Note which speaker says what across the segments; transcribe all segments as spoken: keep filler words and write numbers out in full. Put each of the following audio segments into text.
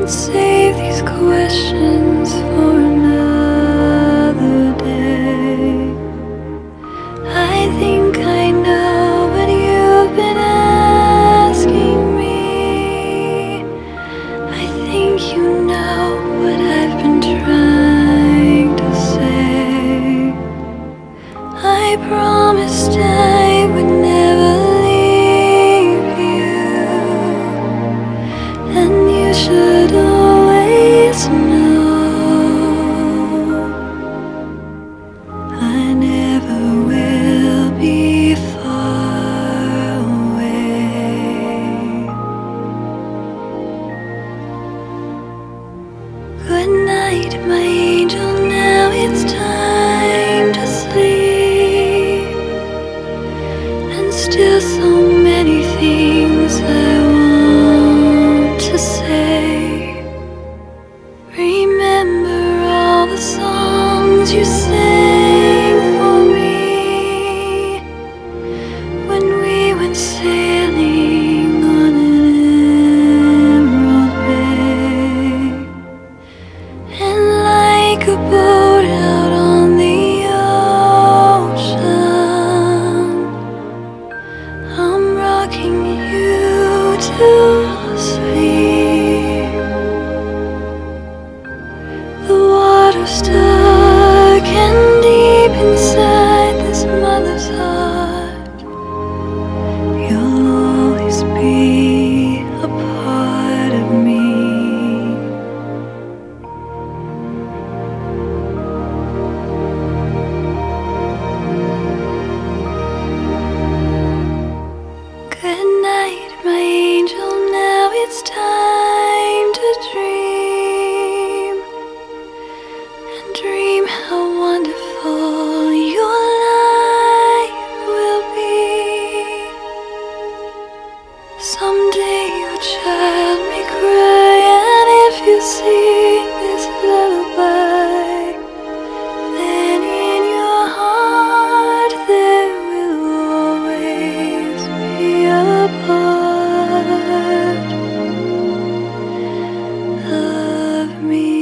Speaker 1: save these questions for another day. I think I know what you've been asking me. I think you know what I've been trying to say. I promised I would never leave you, and you should always know I never will be far away. Good night, my angel, now it's time to sleep. And still so many things I want to say. Remember all the songs you sang for me when we went sailing on an emerald bay. And like a boat out on the ocean, I'm rocking you to sleep. The water's dark and deep inside this mother's heart. You'll always be a part of me. Good night, my angel, now it's time to dream. And dream how wonderful your life will be. Someday your child may cry, and if you sing this lullaby, then in your heart there will always be a part of me.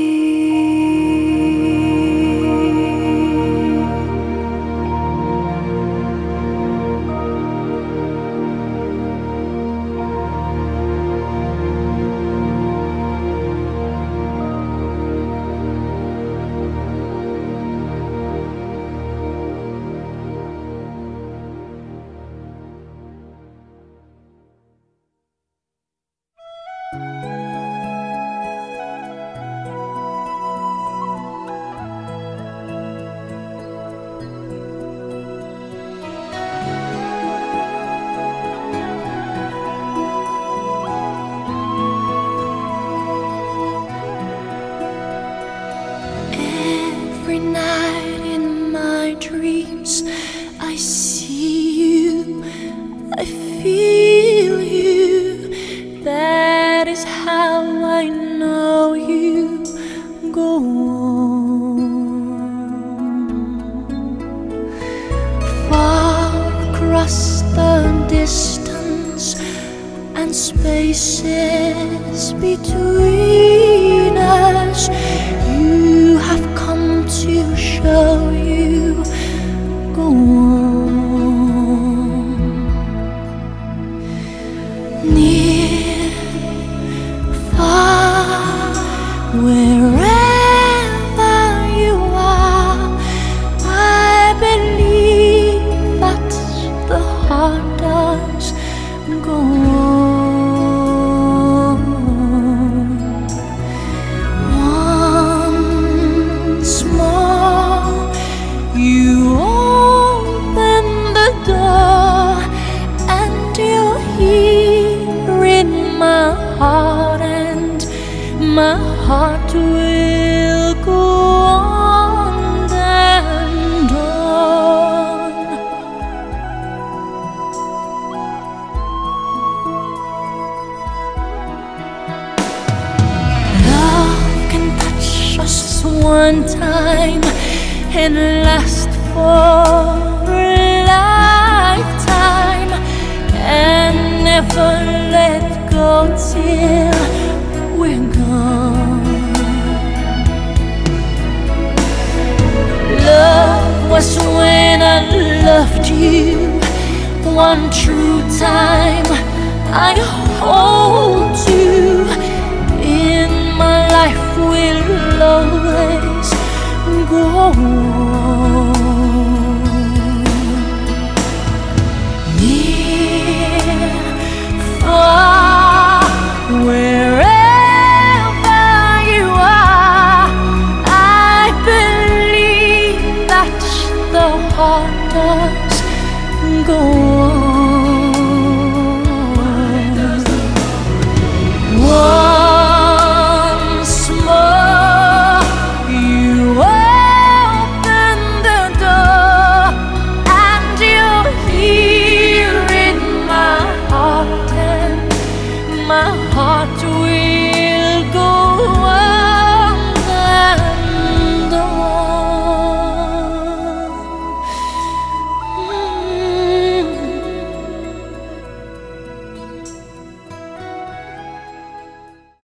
Speaker 1: Every night in my dreams I see you, I feel you. That is how I know you go on. Far across the distance and spaces between us, you have come to show you go on. Near, far, wherever you are, I believe that the heart does go on. Once more you open the door, and you're here in my heart, and my heart will go on and on. Love can touch us one time and last for a lifetime, and never let go till we're gone. Love was when I loved you one true time. I hold you